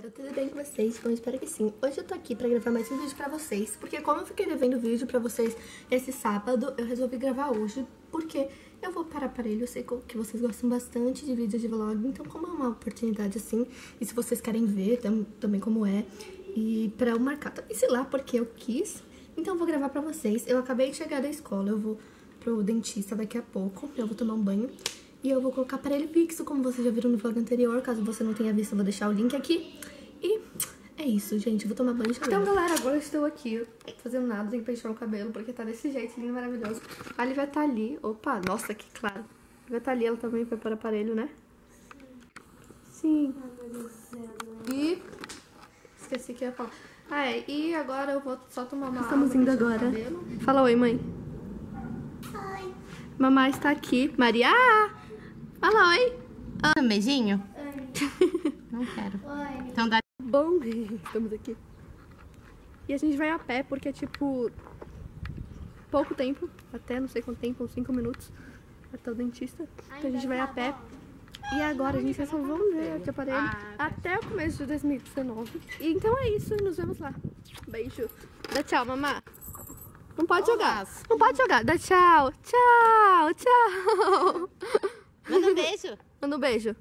galera, tudo bem com vocês? Bom, espero que sim. Hoje eu tô aqui pra gravar mais um vídeo pra vocês, porque como eu fiquei devendo vídeo pra vocês esse sábado, eu resolvi gravar hoje, porque eu vou para aparelho, eu sei que vocês gostam bastante de vídeos de vlog, então como é uma oportunidade assim, e se vocês querem ver também como é, e pra eu marcar também, sei lá, porque eu quis, então eu vou gravar pra vocês. Eu acabei de chegar da escola, eu vou pro dentista daqui a pouco, eu vou tomar um banho. E eu vou colocar aparelho fixo, como vocês já viram no vlog anterior. Caso você não tenha visto, eu vou deixar o link aqui. E é isso, gente. Eu vou tomar banho e já. Então, galera, agora eu estou aqui fazendo nada. Tenho que pentear o cabelo, porque tá desse jeito, lindo, maravilhoso. A Ali vai estar ali. Opa, nossa, que claro. Vai estar ali, ela também foi para o aparelho, né? Sim. E... esqueci que ia falar. Ah, é. E agora eu vou só tomar uma água. Estamos indo agora. Fala oi, mãe. Oi. Mamãe está aqui. Maria! Fala oi. Um beijinho? Oi. Não quero. Oi. Então dá. Bom, estamos aqui. E a gente vai a pé porque é tipo pouco tempo, até não sei quanto tempo, uns 5 minutos até o dentista. Então a gente vai a pé. E agora a gente só vamos ver o aparelho até o começo de 2019. E então é isso, nos vemos lá. Beijo. Dá tchau, mamá. Não pode jogar. Não pode jogar. Dá tchau. Tchau, tchau. Manda um beijo. Manda um beijo.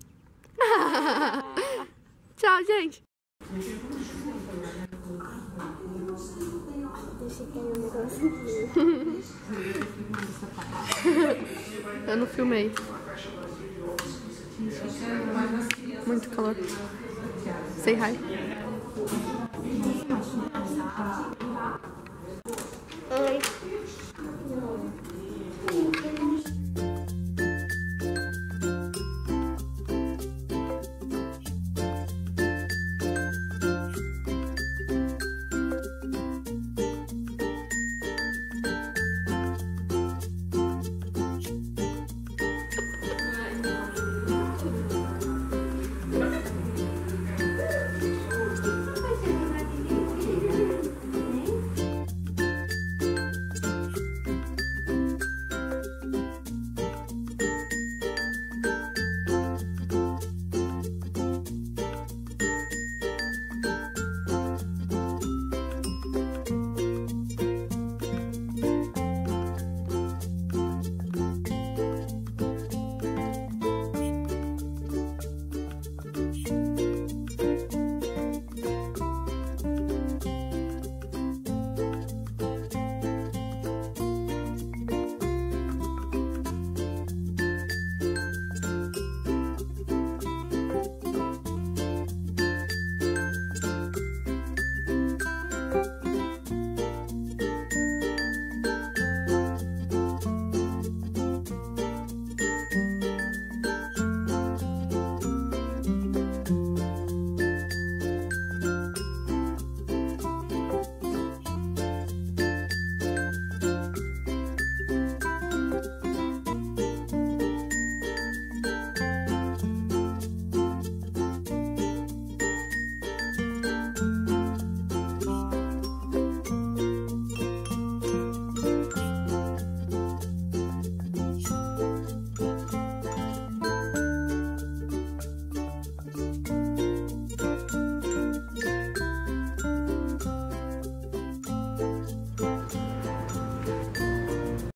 Tchau, gente. Eu não filmei. Muito calor. Say hi. Oi.